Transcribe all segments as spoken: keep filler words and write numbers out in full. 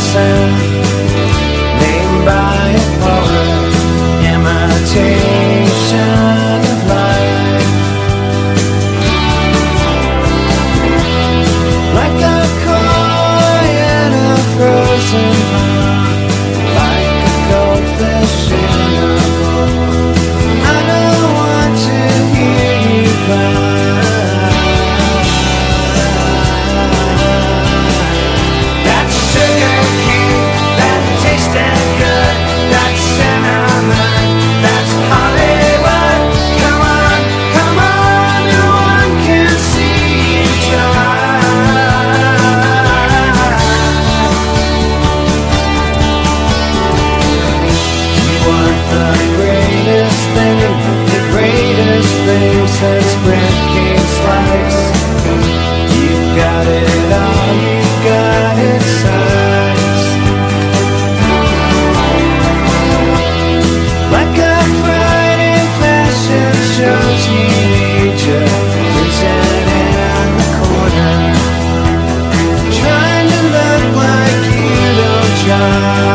person named by a poet, imitation of life. Like a koi in a frozen pond, like a goldfish in a bowl. I don't want to hear you cry. Since bread came slice, you've got it all, you've got it size. Like a Friday fashion show teenager, freezing in the corner, trying to look like you don't try.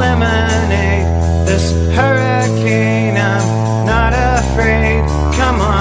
This hurricane, I'm not afraid. Come on.